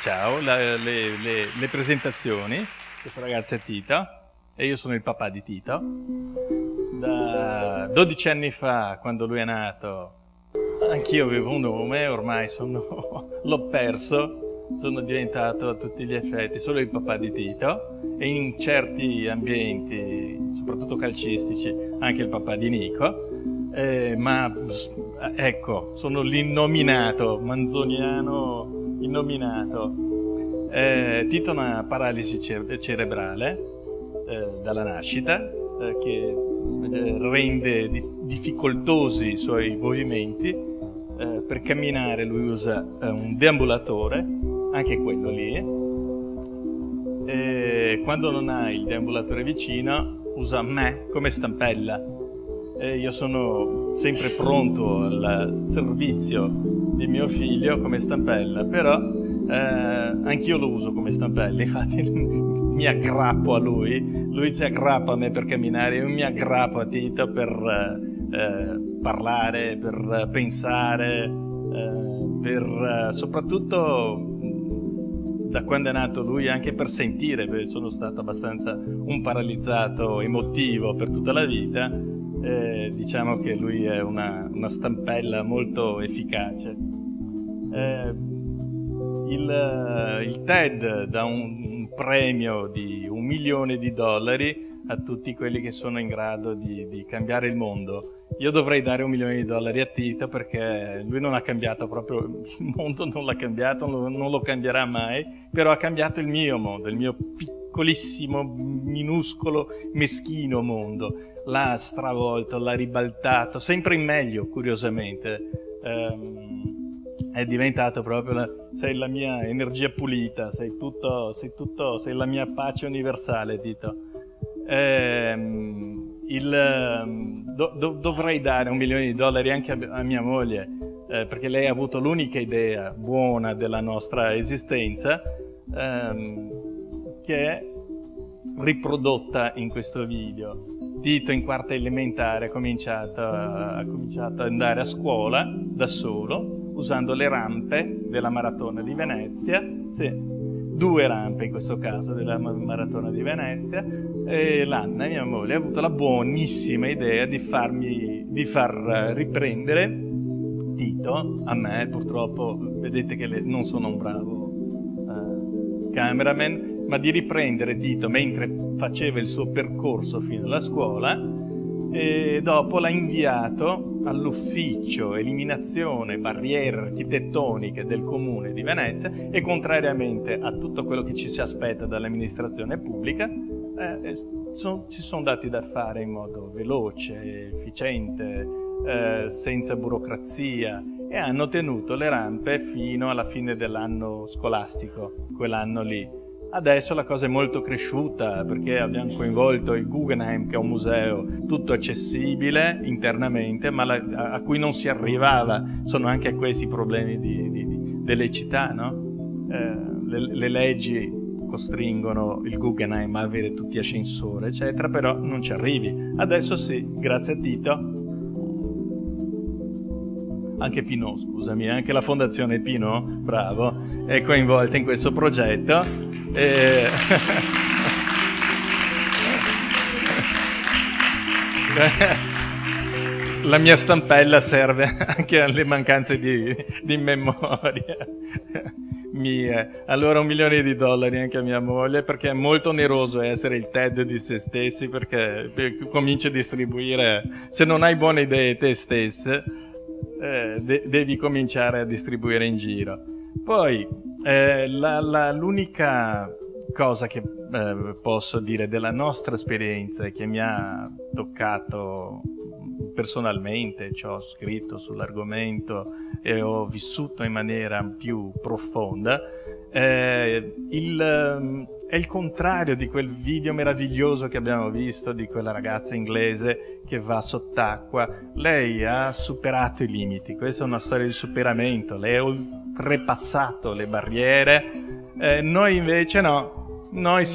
Ciao, le presentazioni. Questa ragazza è Tita e io sono il papà di Tito. Da 12 anni fa, quando lui è nato, anch'io avevo un nome, ormai l'ho perso, sono diventato a tutti gli effetti solo il papà di Tito e in certi ambienti, soprattutto calcistici, anche il papà di Nico. Ma ecco, sono l'innominato, manzoniano innominato. Tito ha una paralisi cerebrale dalla nascita che rende difficoltosi i suoi movimenti. Per camminare lui usa un deambulatore, anche quello lì. Quando non ha il deambulatore vicino usa me come stampella. Io sono sempre pronto al servizio di mio figlio come stampella, però anch'io lo uso come stampella, infatti mi aggrappo a lui si aggrappa a me per camminare, io mi aggrappo a Tito per parlare, per pensare, soprattutto da quando è nato lui, anche per sentire, perché sono stato abbastanza un paralizzato emotivo per tutta la vita. Diciamo che lui è una stampella molto efficace. Il TED dà un premio di $1 milione a tutti quelli che sono in grado di cambiare il mondo. Io dovrei dare $1 milione a Tito perché lui non ha cambiato proprio il mondo, non l'ha cambiato, non lo cambierà mai, però ha cambiato il mio mondo, il mio piccolissimo, minuscolo, meschino mondo. L'ha stravolto, l'ha ribaltato, sempre in meglio, curiosamente. È diventato proprio, sei la mia energia pulita, sei la mia pace universale, Tito. Dovrei dare $1 milione anche a mia moglie, perché lei ha avuto l'unica idea buona della nostra esistenza, che è riprodotta in questo video. Tito in quarta elementare ha cominciato ad andare a scuola da solo, usando le rampe della maratona di Venezia, sì, 2 rampe in questo caso della maratona di Venezia, e l'Anna, mia moglie, ha avuto la buonissima idea di far riprendere Tito. A me purtroppo, vedete che non sono un bravo cameraman, ma di riprendere Tito mentre faceva il suo percorso fino alla scuola, e dopo l'ha inviato all'ufficio eliminazione barriere architettoniche del comune di Venezia e, contrariamente a tutto quello che ci si aspetta dall'amministrazione pubblica, ci sono dati da fare in modo veloce, efficiente, senza burocrazia, e hanno tenuto le rampe fino alla fine dell'anno scolastico, quell'anno lì. Adesso la cosa è molto cresciuta perché abbiamo coinvolto il Guggenheim, che è un museo tutto accessibile internamente, ma a cui non si arrivava. Sono anche questi i problemi delle città, no? Le leggi costringono il Guggenheim a avere tutti ascensori, eccetera, però non ci arrivi. Adesso sì, grazie a Tito. Anche Pinot, scusami, anche la Fondazione Pinot, bravo, è coinvolta in questo progetto. La mia stampella serve anche alle mancanze di memoria mie. Allora $1 milione anche a mia moglie, perché è molto oneroso essere il TED di se stessi, perché cominci a distribuire, se non hai buone idee te stesse, devi cominciare a distribuire in giro. Poi l'unica cosa che posso dire della nostra esperienza e che mi ha toccato personalmente, ci ho scritto sull'argomento e ho vissuto in maniera più profonda, è il contrario di quel video meraviglioso che abbiamo visto di quella ragazza inglese che va sott'acqua. Lei ha superato i limiti, questa è una storia di superamento, lei ha oltrepassato le barriere, noi invece no,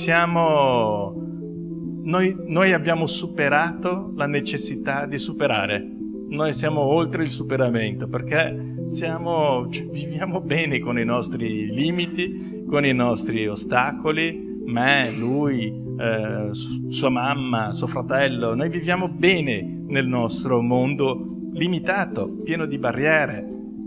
noi abbiamo superato la necessità di superare, noi siamo oltre il superamento, perché viviamo bene con i nostri limiti, con i nostri ostacoli, me, lui, sua mamma, suo fratello, noi viviamo bene nel nostro mondo limitato, pieno di barriere.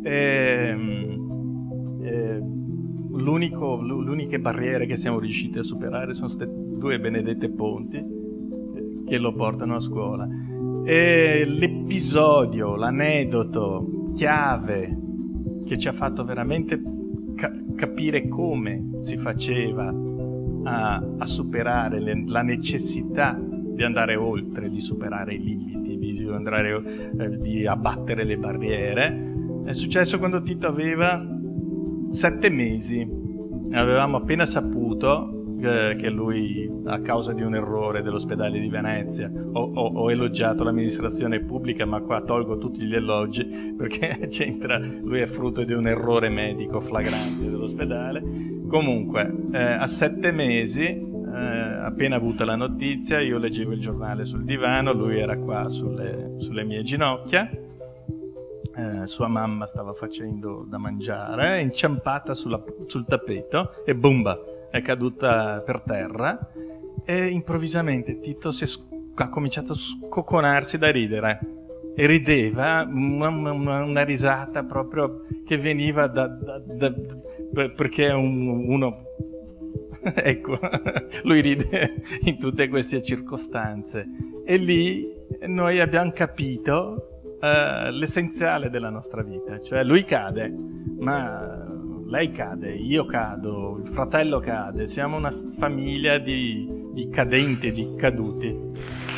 L'uniche barriere che siamo riusciti a superare sono queste 2 benedette ponti che lo portano a scuola. E l'episodio, l'aneddoto chiave che ci ha fatto veramente capire come si faceva a superare la necessità di andare oltre, di superare i limiti, di abbattere le barriere, è successo quando Tito aveva 7 mesi. Avevamo appena saputo che lui, a causa di un errore dell'ospedale di Venezia, ho elogiato l'amministrazione pubblica, ma qua tolgo tutti gli elogi perché lui è frutto di un errore medico flagrante dell'ospedale. Comunque, a 7 mesi, appena avuta la notizia, io leggevo il giornale sul divano, lui era qua sulle mie ginocchia, sua mamma stava facendo da mangiare, è inciampata sul tappeto e bumba, è caduta per terra, e improvvisamente Tito ha cominciato a scocconarsi da ridere, e rideva una risata proprio che veniva perché uno ecco, lui ride in tutte queste circostanze, e lì noi abbiamo capito l'essenziale della nostra vita, cioè lui cade, ma lei cade, io cado, il fratello cade, siamo una famiglia di cadenti, di caduti.